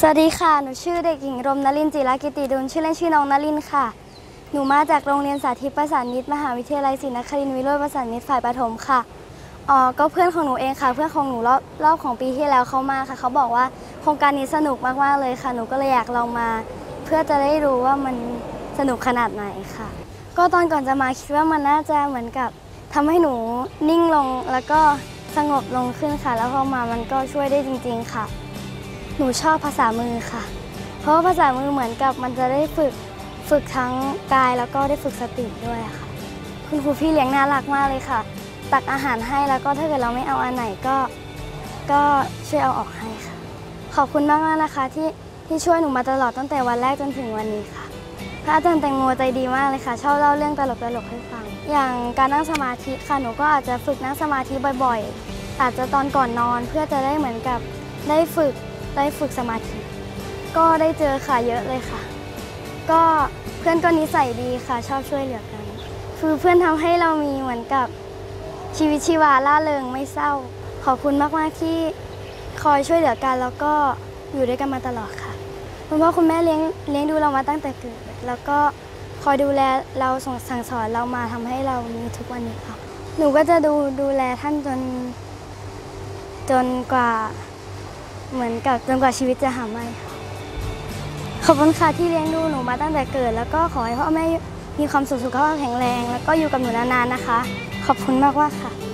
วัสดีค่ะหนูชื่อเด็กหญิงรมนลินจิรกิติดุลชื่อเล่นชื่อน้องนลินค่ะหนูมาจากโรงเรียนสาธิตประสานมิตรมหาวิทยาลัยศรีนครินทร์วิโรจน์ประสานมิตรฝ่ายประถมค่ะก็เพื่อนของหนูเองค่ะเพื่อนของหนูรอบของปีที่แล้วเขามาค่ะเขาบอกว่าโครงการนี้สนุกมากๆเลยค่ะหนูก็เลยอยากลองมาเพื่อจะได้รู้ว่ามันสนุกขนาดไหนค่ะก็ตอนก่อนจะมาคิดว่ามันน่าจะเหมือนกับทำให้หนูนิ่งลงแล้วก็สงบลงขึ้นค่ะแล้วพอมามันก็ช่วยได้จริงๆค่ะหนูชอบภาษามือค่ะเพราะว่าภาษามือเหมือนกับมันจะได้ฝึกทั้งกายแล้วก็ได้ฝึกสติด้วยค่ะคุณครูพี่เลี้ยงน่ารักมากเลยค่ะตักอาหารให้แล้วก็ถ้าเกิดเราไม่เอาอันไหนก็ช่วยเอาออกให้ค่ะขอบคุณมากๆนะคะที่ช่วยหนูมาตลอดตั้งแต่วันแรกจนถึงวันนี้ค่ะพระอาจารย์แตงโมใจดีมากเลยค่ะชอบเล่าเรื่องตลกๆให้ฟังอย่างการนั่งสมาธิค่ะหนูก็อาจจะฝึกนั่งสมาธิบ่อยๆอาจจะตอนก่อนนอนเพื่อจะได้เหมือนกับได้ฝึกสมาธิก็ได้เจอค่ะเยอะเลยค่ะก็เพื่อนก็นิสัยดีค่ะชอบช่วยเหลือกันคือเพื่อนทำให้เรามีเหมือนกับชีวิตชีวาล่าเริงไม่เศร้าขอบคุณมากๆที่คอยช่วยเหลือกันแล้วก็อยู่ด้วยกันมาตลอดค่ะคุณพ่อคุณแม่เลี้ยงดูเรามาตั้งแต่เกิดแล้วก็คอยดูแลเราสั่งสอนเรามาทำให้เรามีทุกวันนี้ค่ะหนูก็จะดูแลท่านจนกว่าเหมือนกับจนกว่าชีวิตจะหาไม่ค่ะขอบคุณค่ะที่เลี้ยงดูหนูมาตั้งแต่เกิดแล้วก็ขอให้พ่อแม่มีความสุขสุขภาพแข็งแรงแล้วก็อยู่กับหนูนานๆนะคะขอบคุณมากๆค่ะ